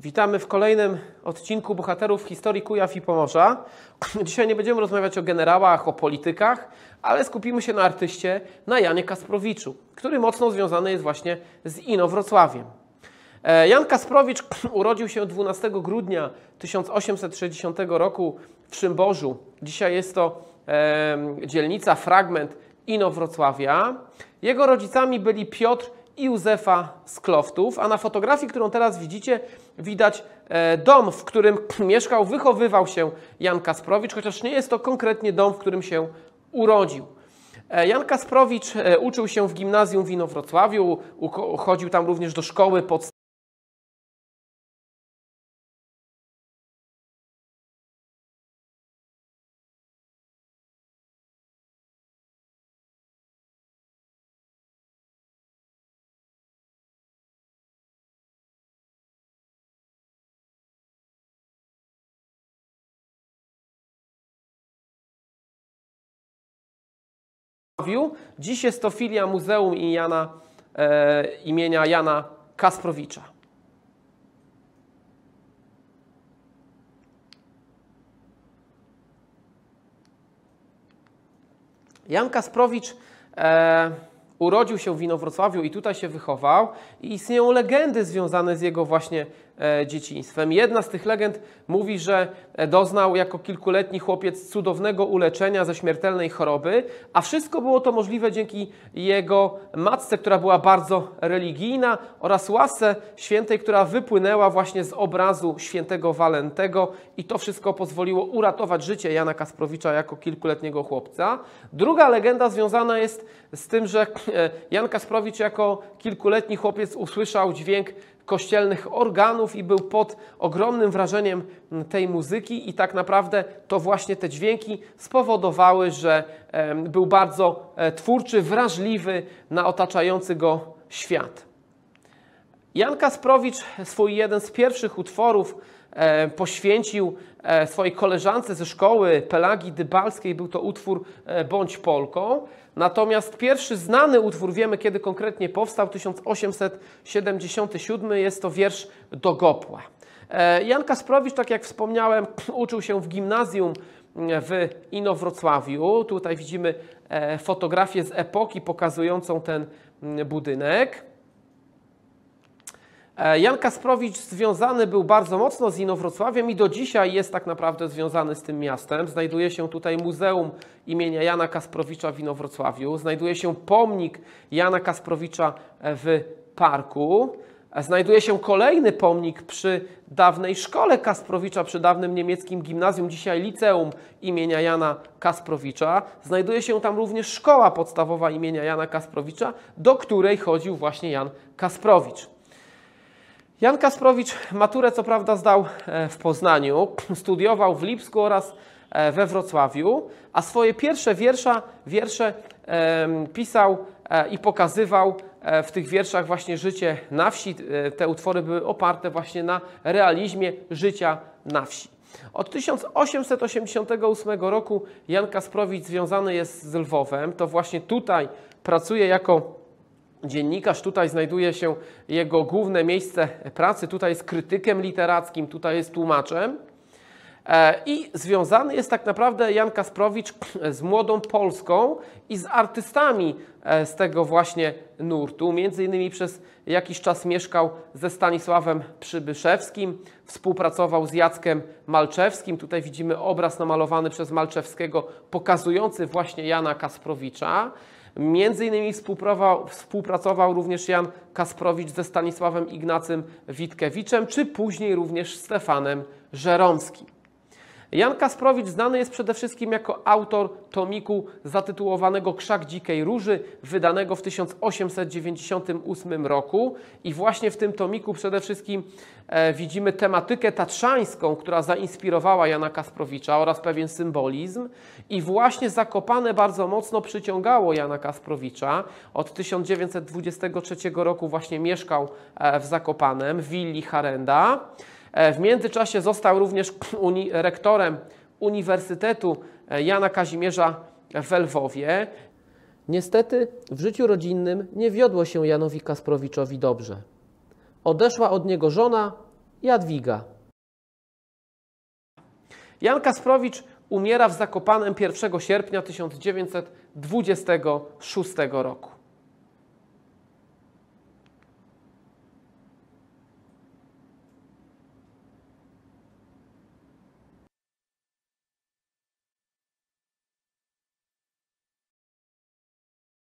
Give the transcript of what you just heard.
Witamy w kolejnym odcinku Bohaterów Historii Kujaw i Pomorza. Dzisiaj nie będziemy rozmawiać o generałach, o politykach, ale skupimy się na artyście, na Janie Kasprowiczu, który mocno związany jest właśnie z Inowrocławiem. Jan Kasprowicz urodził się 12 grudnia 1860 roku w Szymborzu. Dzisiaj jest to dzielnica, fragment Inowrocławia. Jego rodzicami byli Piotr i Józefa z Kloftów, a na fotografii, którą teraz widzicie, widać dom, w którym mieszkał, wychowywał się Jan Kasprowicz, chociaż nie jest to konkretnie dom, w którym się urodził. Jan Kasprowicz uczył się w gimnazjum w Inowrocławiu, chodził tam również do szkoły podstawowej. Dziś jest to filia Muzeum imienia Jana Kasprowicza. Jan Kasprowicz urodził się w Inowrocławiu i tutaj się wychował i istnieją legendy związane z jego właśnie dzieciństwem. Jedna z tych legend mówi, że doznał jako kilkuletni chłopiec cudownego uleczenia ze śmiertelnej choroby, a wszystko było to możliwe dzięki jego matce, która była bardzo religijna, oraz łasce świętej, która wypłynęła właśnie z obrazu świętego Walentego, i to wszystko pozwoliło uratować życie Jana Kasprowicza jako kilkuletniego chłopca. Druga legenda związana jest z tym, że Jan Kasprowicz jako kilkuletni chłopiec usłyszał dźwięk kościelnych organów i był pod ogromnym wrażeniem tej muzyki, i tak naprawdę to właśnie te dźwięki spowodowały, że był bardzo twórczy, wrażliwy na otaczający go świat. Jan Kasprowicz swój jeden z pierwszych utworów poświęcił swojej koleżance ze szkoły, Pelagii Dybalskiej. Był to utwór Bądź Polką. Natomiast pierwszy znany utwór, wiemy kiedy konkretnie powstał, 1877, jest to wiersz Do Gopła. Jan Kasprowicz, tak jak wspomniałem, uczył się w gimnazjum w Inowrocławiu. Tutaj widzimy fotografię z epoki pokazującą ten budynek. Jan Kasprowicz związany był bardzo mocno z Inowrocławiem i do dzisiaj jest tak naprawdę związany z tym miastem. Znajduje się tutaj Muzeum imienia Jana Kasprowicza w Inowrocławiu. Znajduje się pomnik Jana Kasprowicza w parku. Znajduje się kolejny pomnik przy dawnej szkole Kasprowicza, przy dawnym niemieckim gimnazjum, dzisiaj liceum imienia Jana Kasprowicza. Znajduje się tam również szkoła podstawowa imienia Jana Kasprowicza, do której chodził właśnie Jan Kasprowicz. Jan Kasprowicz maturę co prawda zdał w Poznaniu, studiował w Lipsku oraz we Wrocławiu, a swoje pierwsze wiersze pisał i pokazywał w tych wierszach właśnie życie na wsi. Te utwory były oparte właśnie na realizmie życia na wsi. Od 1888 roku Jan Kasprowicz związany jest z Lwowem. To właśnie tutaj pracuje jako dziennikarz, tutaj znajduje się jego główne miejsce pracy, tutaj jest krytykiem literackim, tutaj jest tłumaczem. I związany jest tak naprawdę Jan Kasprowicz z młodą Polską i z artystami z tego właśnie nurtu. Między innymi przez jakiś czas mieszkał ze Stanisławem Przybyszewskim, współpracował z Jackiem Malczewskim. Tutaj widzimy obraz namalowany przez Malczewskiego pokazujący właśnie Jana Kasprowicza. Między innymi współpracował również Jan Kasprowicz ze Stanisławem Ignacym Witkewiczem, czy później również Stefanem Żeromskim. Jan Kasprowicz znany jest przede wszystkim jako autor tomiku zatytułowanego Krzak Dzikiej Róży, wydanego w 1898 roku. I właśnie w tym tomiku przede wszystkim widzimy tematykę tatrzańską, która zainspirowała Jana Kasprowicza, oraz pewien symbolizm. I właśnie Zakopane bardzo mocno przyciągało Jana Kasprowicza. Od 1923 roku właśnie mieszkał w Zakopanem, w willi Harenda. W międzyczasie został również rektorem Uniwersytetu Jana Kazimierza w Lwowie. Niestety w życiu rodzinnym nie wiodło się Janowi Kasprowiczowi dobrze. Odeszła od niego żona Jadwiga. Jan Kasprowicz umiera w Zakopanem 1 sierpnia 1926 roku.